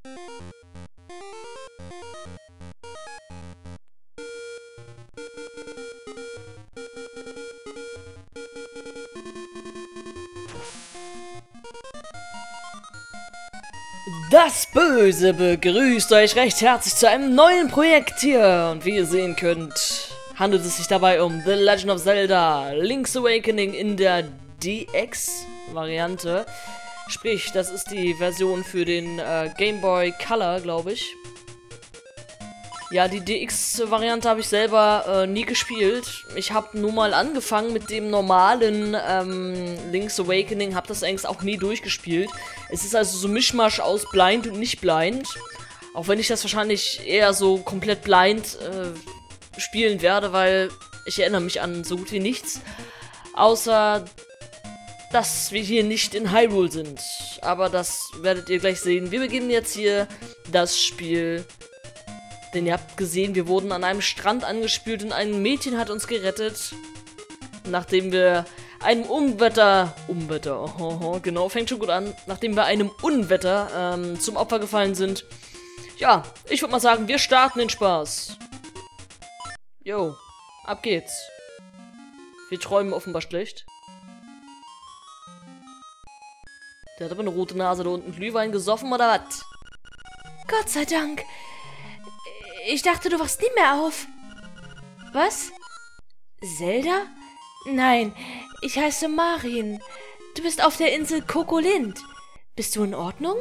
Das Böse begrüßt euch recht herzlich zu einem neuen Projekt hier. Und wie ihr sehen könnt, handelt es sich dabei um The Legend of Zelda Link's Awakening in der DX-Variante. Sprich, das ist die Version für den Game Boy Color, glaube ich. Ja, die DX-Variante habe ich selber nie gespielt. Ich habe nur mal angefangen mit dem normalen Link's Awakening, habe das eigentlich auch nie durchgespielt. Es ist also so ein Mischmasch aus blind und nicht blind. Auch wenn ich das wahrscheinlich eher so komplett blind spielen werde, weil ich erinnere mich an so gut wie nichts. Außer, dass wir hier nicht in Hyrule sind. Aber das werdet ihr gleich sehen. Wir beginnen jetzt hier das Spiel. Denn ihr habt gesehen, wir wurden an einem Strand angespült und ein Mädchen hat uns gerettet. Nachdem wir einem Unwetter, genau, fängt schon gut an. Nachdem wir einem Unwetter zum Opfer gefallen sind. Ja, ich würde mal sagen, wir starten den Spaß. Jo, ab geht's. Wir träumen offenbar schlecht. Der hat aber eine rote Nase da unten. Glühwein gesoffen oder was? Gott sei Dank. Ich dachte, du wachst nie mehr auf. Was? Zelda? Nein, ich heiße Marin. Du bist auf der Insel Kokolind. Bist du in Ordnung?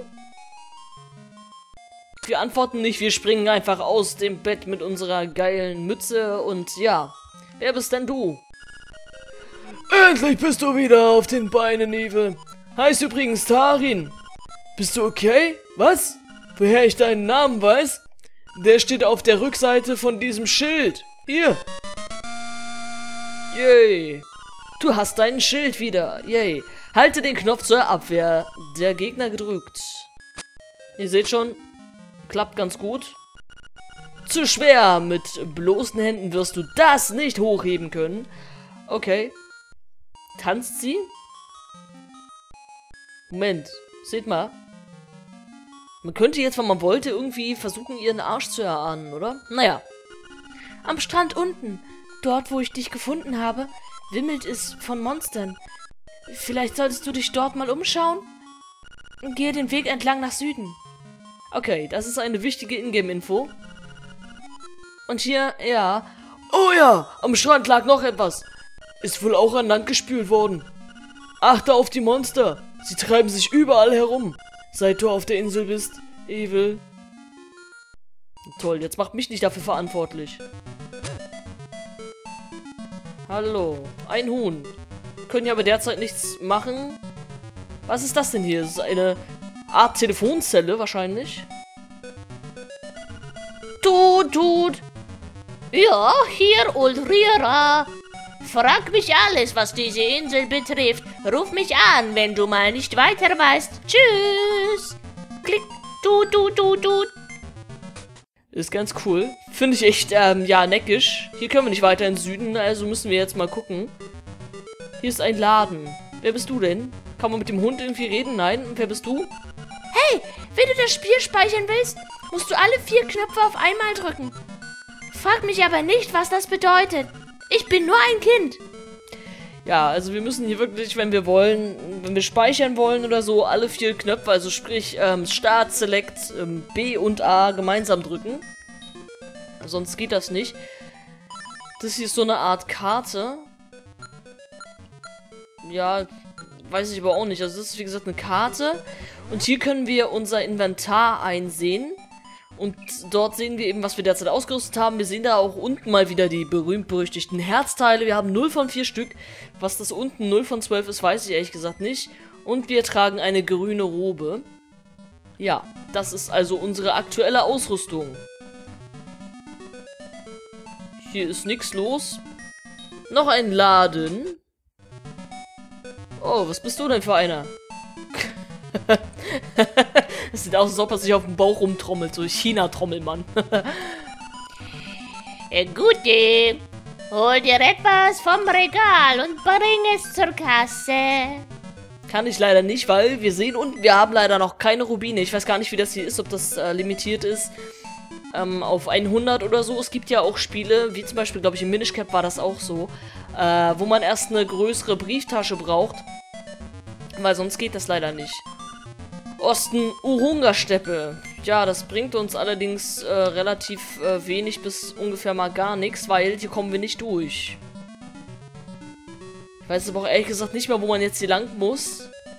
Wir antworten nicht, wir springen einfach aus dem Bett mit unserer geilen Mütze und ja. Wer bist denn du? Endlich bist du wieder auf den Beinen, Eve. Heißt übrigens Tarin. Bist du okay? Was? Woher ich deinen Namen weiß? Der steht auf der Rückseite von diesem Schild. Hier. Yay. Du hast dein Schild wieder. Yay. Halte den Knopf zur Abwehr der Gegner gedrückt. Ihr seht schon, klappt ganz gut. Zu schwer. Mit bloßen Händen wirst du das nicht hochheben können. Okay. Tanzt sie? Moment. Seht mal. Man könnte jetzt, wenn man wollte, irgendwie versuchen, ihren Arsch zu erahnen, oder? Naja. Am Strand unten, dort, wo ich dich gefunden habe, wimmelt es von Monstern. Vielleicht solltest du dich dort mal umschauen? Gehe den Weg entlang nach Süden. Okay, das ist eine wichtige Ingame-Info. Und hier, ja. Oh ja, am Strand lag noch etwas. Ist wohl auch an Land gespült worden. Achte auf die Monster. Sie treiben sich überall herum. Seit du auf der Insel bist, Evil. Toll, jetzt macht mich nicht dafür verantwortlich. Hallo, ein Huhn. Können ja aber derzeit nichts machen. Was ist das denn hier? Das ist eine Art Telefonzelle wahrscheinlich. Tut. Ja, hier Ulrira. Frag mich alles, was diese Insel betrifft. Ruf mich an, wenn du mal nicht weiter weißt. Tschüss. Klick. Tut. Ist ganz cool. Finde ich echt, ja, neckisch. Hier können wir nicht weiter in den Süden, also müssen wir jetzt mal gucken. Hier ist ein Laden. Wer bist du denn? Kann man mit dem Hund irgendwie reden? Nein. Und wer bist du? Hey, wenn du das Spiel speichern willst, musst du alle 4 Knöpfe auf einmal drücken. Frag mich aber nicht, was das bedeutet. Ich bin nur ein Kind. Ja, also wir müssen hier wirklich, wenn wir wollen, wenn wir speichern wollen oder so, alle 4 Knöpfe, also sprich Start, Select, B und A gemeinsam drücken. Sonst geht das nicht. Das hier ist so eine Art Karte. Ja, weiß ich aber auch nicht. Also das ist wie gesagt eine Karte. Und hier können wir unser Inventar einsehen. Und dort sehen wir eben, was wir derzeit ausgerüstet haben. Wir sehen da auch unten mal wieder die berühmt-berüchtigten Herzteile. Wir haben 0 von 4 Stück. Was das unten 0 von 12 ist, weiß ich ehrlich gesagt nicht. Und wir tragen eine grüne Robe. Ja, das ist also unsere aktuelle Ausrüstung. Hier ist nichts los. Noch ein Laden. Oh, was bist du denn für einer? Das sieht aus, als ob er sich auf dem Bauch rumtrommelt. So China-Trommelmann. Gute. Hol dir etwas vom Regal und bring es zur Kasse. Kann ich leider nicht, weil wir sehen unten, wir haben leider noch keine Rubine. Ich weiß gar nicht, wie das hier ist, ob das limitiert ist auf 100 oder so. Es gibt ja auch Spiele, wie zum Beispiel, glaube ich, im Minish Cap war das auch so, wo man erst eine größere Brieftasche braucht, weil sonst geht das leider nicht. Osten Urunga-Steppe. Ja, das bringt uns allerdings relativ wenig bis ungefähr mal gar nichts, weil hier kommen wir nicht durch. Ich weiß aber auch ehrlich gesagt nicht mehr, wo man jetzt hier lang muss.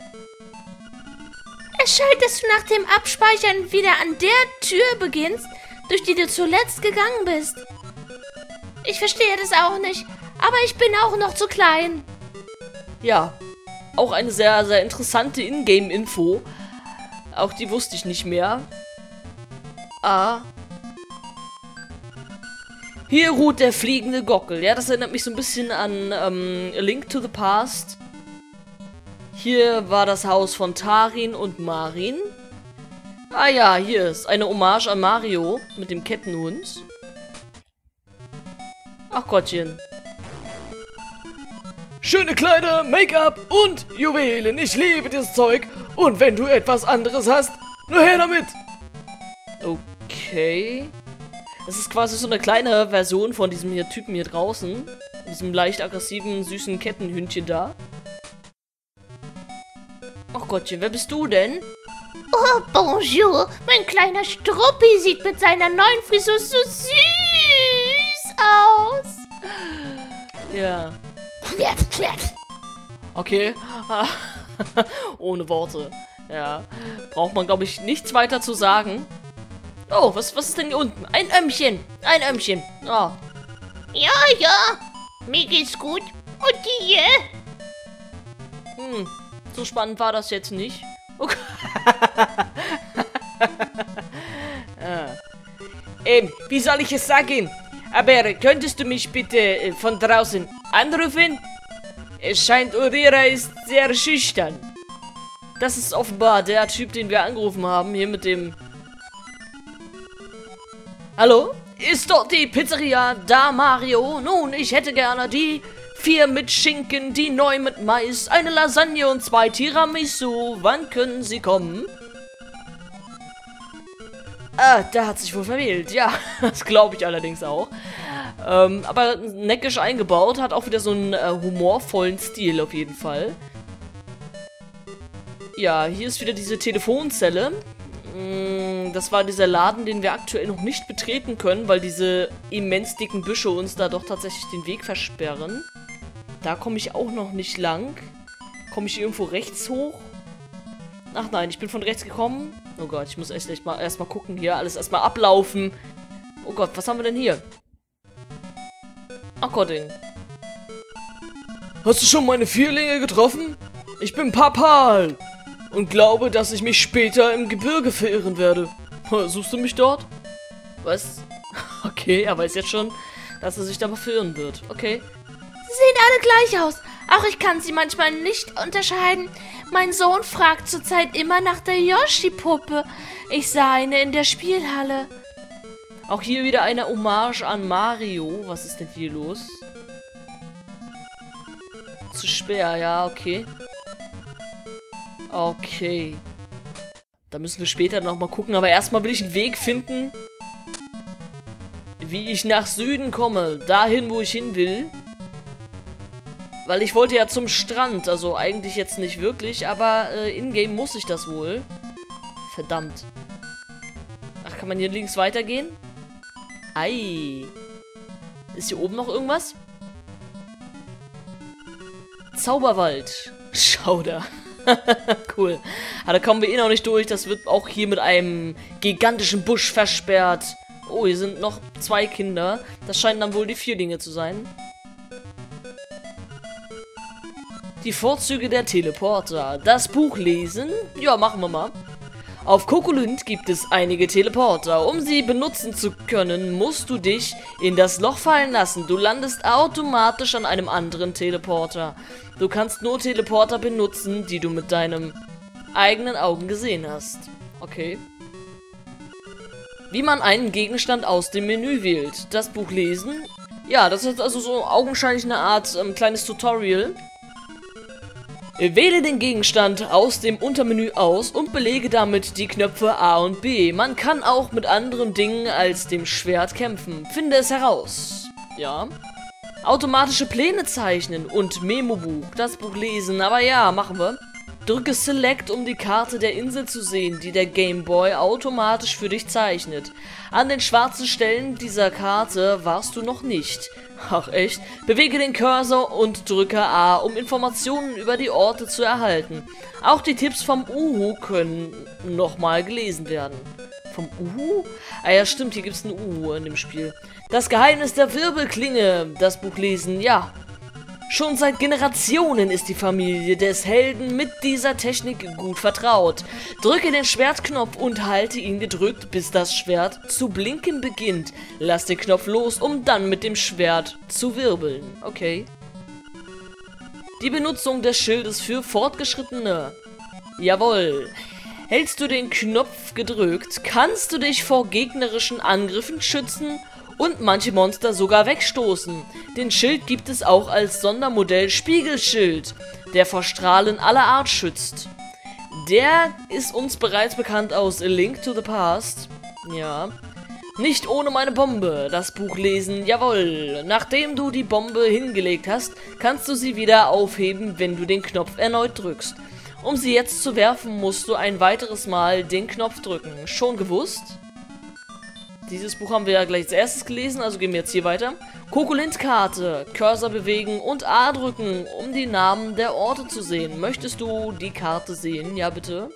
Es scheint, dass du nach dem Abspeichern wieder an der Tür beginnst, durch die du zuletzt gegangen bist. Ich verstehe das auch nicht, aber ich bin auch noch zu klein. Ja, auch eine sehr, sehr interessante Ingame-Info. Auch die wusste ich nicht mehr. Hier ruht der fliegende Gockel. Ja, das erinnert mich so ein bisschen an A Link to the Past. Hier war das Haus von Tarin und Marin. Ah ja, hier ist eine Hommage an Mario mit dem Kettenhund. Ach Gottchen. Schöne Kleider, Make-up und Juwelen. Ich liebe dieses Zeug. Und wenn du etwas anderes hast, nur her damit. Okay. Das ist quasi so eine kleine Version von diesem hier Typen hier draußen. Diesem leicht aggressiven, süßen Kettenhündchen da. Ach Gottchen, wer bist du denn? Oh, bonjour. Mein kleiner Struppi sieht mit seiner neuen Frisur so süß aus. Ja. Okay. Ohne Worte. Ja. Braucht man, glaube ich, nichts weiter zu sagen. Oh, was ist denn hier unten? Ein Ömmchen. Ein Ömmchen. Oh. Ja, ja. Mir geht's gut. Und dir? So spannend war das jetzt nicht. Okay. Wie soll ich es sagen? Aber könntest du mich bitte von draußen anrufen? Es scheint, Urira ist sehr schüchtern. Das ist offenbar der Typ, den wir angerufen haben, hier mit dem... Hallo? Ist dort die Pizzeria da, Mario? Nun, ich hätte gerne die 4 mit Schinken, die 9 mit Mais, eine Lasagne und 2 Tiramisu. Wann können Sie kommen? Ah, da hat sich wohl verwählt. Ja, das glaube ich allerdings auch. Aber neckisch eingebaut, hat auch wieder so einen humorvollen Stil auf jeden Fall. Ja, hier ist wieder diese Telefonzelle. Das war dieser Laden, den wir aktuell noch nicht betreten können, weil diese immens dicken Büsche uns da doch tatsächlich den Weg versperren. Da komme ich auch noch nicht lang. Komme ich irgendwo rechts hoch? Ach nein, ich bin von rechts gekommen. Oh Gott, ich muss erstmal gucken hier. Alles erstmal ablaufen. Oh Gott, was haben wir denn hier? Ach Gott, Ding. Hast du schon meine Vierlinge getroffen? Ich bin Papal. Und glaube, dass ich mich später im Gebirge verirren werde. Suchst du mich dort? Was? Okay, er weiß jetzt schon, dass er sich da verirren wird. Okay. Sie sehen alle gleich aus. Auch ich kann sie manchmal nicht unterscheiden. Mein Sohn fragt zurzeit immer nach der Yoshi-Puppe. Ich sah eine in der Spielhalle. Auch hier wieder eine Hommage an Mario. Was ist denn hier los? Zu schwer, ja, okay. Okay. Da müssen wir später nochmal gucken. Aber erstmal will ich einen Weg finden, wie ich nach Süden komme. Dahin, wo ich hin will. Weil ich wollte ja zum Strand. Also eigentlich jetzt nicht wirklich. Aber in-game muss ich das wohl. Verdammt. Ach, kann man hier links weitergehen? Ei. Ist hier oben noch irgendwas? Zauberwald. Schauder. Cool. Aber da kommen wir eh noch nicht durch. Das wird auch hier mit einem gigantischen Busch versperrt. Oh, hier sind noch 2 Kinder. Das scheinen dann wohl die Vierlinge zu sein. Die Vorzüge der Teleporter. Das Buch lesen? Ja, machen wir mal. Auf Kokolint gibt es einige Teleporter. Um sie benutzen zu können, musst du dich in das Loch fallen lassen. Du landest automatisch an einem anderen Teleporter. Du kannst nur Teleporter benutzen, die du mit deinen eigenen Augen gesehen hast. Okay. Wie man einen Gegenstand aus dem Menü wählt. Das Buch lesen? Ja, das ist also so augenscheinlich eine Art kleines Tutorial. Wähle den Gegenstand aus dem Untermenü aus und belege damit die Knöpfe A und B. Man kann auch mit anderen Dingen als dem Schwert kämpfen. Finde es heraus. Ja. Automatische Pläne zeichnen und Memo-Buch. Das Buch lesen, aber ja, machen wir. Drücke Select, um die Karte der Insel zu sehen, die der Game Boy automatisch für dich zeichnet. An den schwarzen Stellen dieser Karte warst du noch nicht. Ach echt? Bewege den Cursor und drücke A, um Informationen über die Orte zu erhalten. Auch die Tipps vom Uhu können nochmal gelesen werden. Vom Uhu? Ah ja, stimmt, hier gibt es ein Uhu in dem Spiel. Das Geheimnis der Wirbelklinge. Das Buch lesen, ja. Schon seit Generationen ist die Familie des Helden mit dieser Technik gut vertraut. Drücke den Schwertknopf und halte ihn gedrückt, bis das Schwert zu blinken beginnt. Lass den Knopf los, um dann mit dem Schwert zu wirbeln. Okay. Die Benutzung des Schildes für Fortgeschrittene. Jawohl. Hältst du den Knopf gedrückt, kannst du dich vor gegnerischen Angriffen schützen und manche Monster sogar wegstoßen. Den Schild gibt es auch als Sondermodell Spiegelschild, der vor Strahlen aller Art schützt. Der ist uns bereits bekannt aus A Link to the Past. Ja. Nicht ohne meine Bombe. Das Buch lesen, jawohl. Nachdem du die Bombe hingelegt hast, kannst du sie wieder aufheben, wenn du den Knopf erneut drückst. Um sie jetzt zu werfen, musst du ein weiteres Mal den Knopf drücken. Schon gewusst? Dieses Buch haben wir ja gleich als erstes gelesen, also gehen wir jetzt hier weiter. Kokolint-Karte. Cursor bewegen und A drücken, um die Namen der Orte zu sehen. Möchtest du die Karte sehen? Ja, bitte.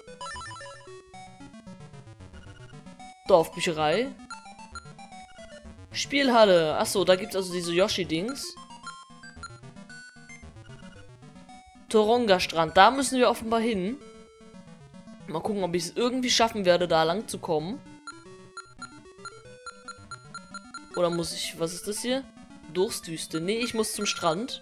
Dorfbücherei. Spielhalle. Achso, da gibt es also diese Yoshi-Dings. Toronga-Strand. Da müssen wir offenbar hin. Mal gucken, ob ich es irgendwie schaffen werde, da lang zu kommen. Oder muss ich... Was ist das hier? Durstwüste. Nee, ich muss zum Strand.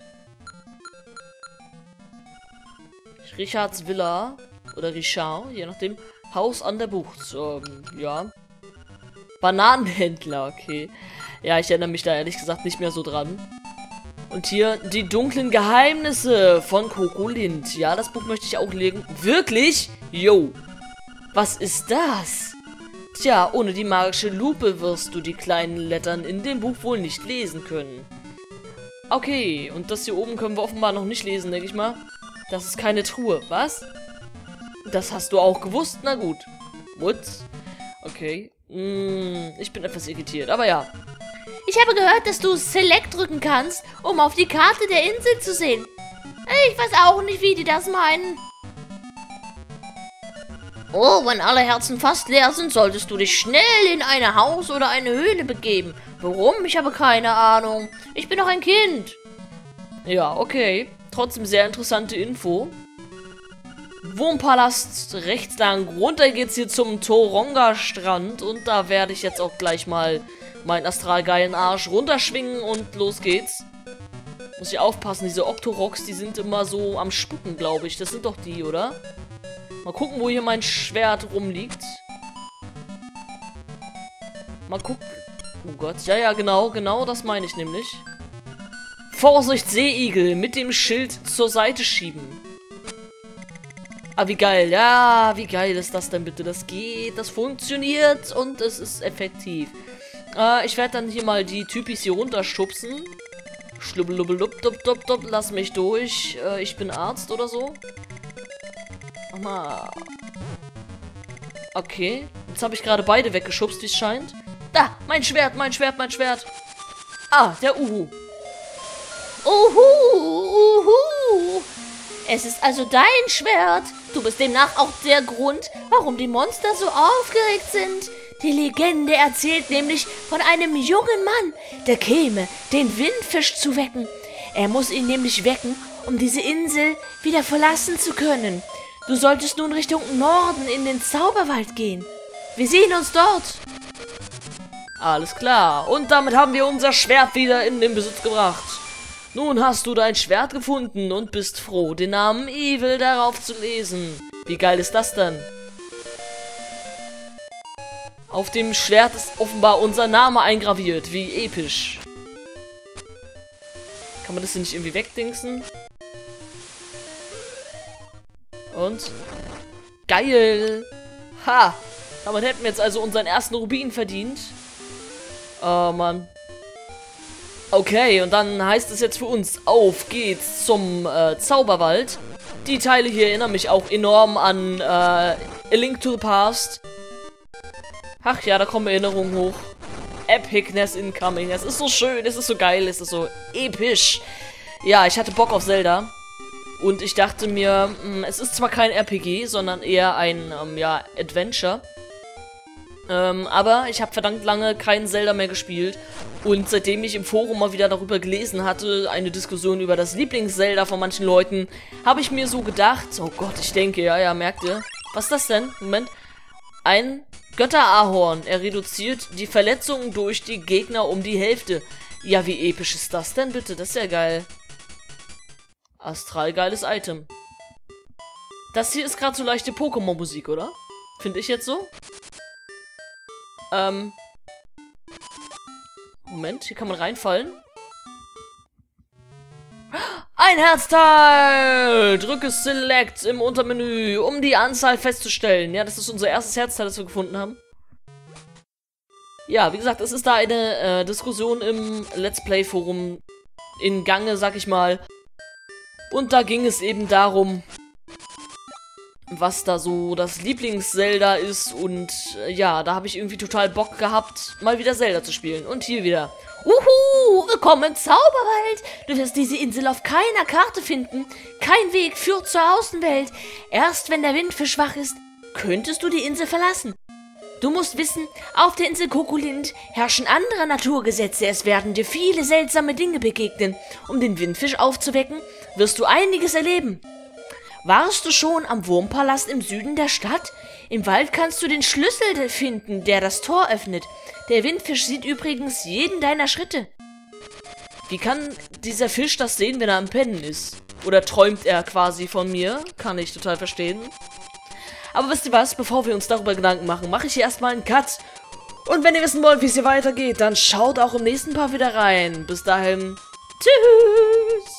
Richards Villa. Oder Richard, je nachdem. Haus an der Bucht. Ja. Bananenhändler, okay. Ja, ich erinnere mich da ehrlich gesagt nicht mehr so dran. Und hier die dunklen Geheimnisse von Kokolint. Ja, das Buch möchte ich auch legen. Wirklich? Yo. Was ist das? Tja, ohne die magische Lupe wirst du die kleinen Lettern in dem Buch wohl nicht lesen können. Okay, und das hier oben können wir offenbar noch nicht lesen, denke ich mal. Das ist keine Truhe. Was? Das hast du auch gewusst? Na gut. What? Okay. Ich bin etwas irritiert, aber ja. Ich habe gehört, dass du Select drücken kannst, um auf die Karte der Insel zu sehen. Ich weiß auch nicht, wie die das meinen. Oh, wenn alle Herzen fast leer sind, solltest du dich schnell in ein Haus oder eine Höhle begeben. Warum? Ich habe keine Ahnung. Ich bin noch ein Kind. Ja, okay. Trotzdem sehr interessante Info. Wurmpalast rechts lang. Runter geht's hier zum Toronga-Strand. Und da werde ich jetzt auch gleich mal meinen astralgeilen Arsch runterschwingen und los geht's. Muss ich aufpassen, diese Octoroks, die sind immer so am Spucken, glaube ich. Das sind doch die, oder? Mal gucken, wo hier mein Schwert rumliegt. Mal gucken. Oh Gott, ja, genau das meine ich nämlich. Vorsicht, Seeigel, mit dem Schild zur Seite schieben. Ah, wie geil. Ja, wie geil ist das denn bitte? Das geht, das funktioniert und es ist effektiv. Ich werde dann hier mal die Typis hier runterschubsen. Schlubbelubbelubbdubdubdub, lass mich durch. Ich bin Arzt oder so. Mal. Okay. Jetzt habe ich gerade beide weggeschubst, wie es scheint. Da, mein Schwert. Ah, der Uhu. Uhu. Es ist also dein Schwert. Du bist demnach auch der Grund, warum die Monster so aufgeregt sind. Die Legende erzählt nämlich von einem jungen Mann, der käme, den Windfisch zu wecken. Er muss ihn nämlich wecken, um diese Insel wieder verlassen zu können. Du solltest nun Richtung Norden in den Zauberwald gehen. Wir sehen uns dort. Alles klar. Und damit haben wir unser Schwert wieder in den Besitz gebracht. Nun hast du dein Schwert gefunden und bist froh, den Namen Evil darauf zu lesen. Wie geil ist das denn? Auf dem Schwert ist offenbar unser Name eingraviert. Wie episch. Kann man das hier nicht irgendwie wegdingsen? Und? Geil! Ha! Damit hätten wir jetzt also unseren ersten Rubin verdient. Oh, Mann. Okay, und dann heißt es jetzt für uns, auf geht's zum Zauberwald. Die Teile hier erinnern mich auch enorm an A Link to the Past. Ach ja, da kommen Erinnerungen hoch. Epicness incoming. Es ist so schön, es ist so geil, es ist so episch. Ja, ich hatte Bock auf Zelda. Und ich dachte mir, es ist zwar kein RPG, sondern eher ein, ja, Adventure. Aber ich habe verdammt lange kein Zelda mehr gespielt. Und seitdem ich im Forum mal wieder darüber gelesen hatte, eine Diskussion über das Lieblings-Zelda von manchen Leuten, habe ich mir so gedacht, oh Gott, ich denke, ja, merkt ihr. Was ist das denn? Moment. Ein Götter-Ahorn. Er reduziert die Verletzungen durch die Gegner um die Hälfte. Ja, wie episch ist das denn bitte? Das ist ja geil. Astral geiles Item. Das hier ist gerade so leichte Pokémon-Musik, oder? Finde ich jetzt so? Moment, hier kann man reinfallen. Ein Herzteil! Drücke Select im Untermenü, um die Anzahl festzustellen. Ja, das ist unser erstes Herzteil, das wir gefunden haben. Ja, wie gesagt, es ist da eine Diskussion im Let's Play Forum in Gange, sag ich mal. Und da ging es eben darum, was da so das Lieblings-Zelda ist. Und ja, da habe ich irgendwie total Bock gehabt, mal wieder Zelda zu spielen. Und hier wieder. Willkommen im Zauberwald. Du wirst diese Insel auf keiner Karte finden. Kein Weg führt zur Außenwelt. Erst wenn der Wind für schwach ist, könntest du die Insel verlassen. Du musst wissen, auf der Insel Kokolint herrschen andere Naturgesetze. Es werden dir viele seltsame Dinge begegnen. Um den Windfisch aufzuwecken, wirst du einiges erleben. Warst du schon am Wurmpalast im Süden der Stadt? Im Wald kannst du den Schlüssel finden, der das Tor öffnet. Der Windfisch sieht übrigens jeden deiner Schritte. Wie kann dieser Fisch das sehen, wenn er am Pennen ist? Oder träumt er quasi von mir? Kann ich total verstehen. Aber wisst ihr was? Bevor wir uns darüber Gedanken machen, mache ich hier erstmal einen Cut. Und wenn ihr wissen wollt, wie es hier weitergeht, dann schaut auch im nächsten Part wieder rein. Bis dahin, tschüss!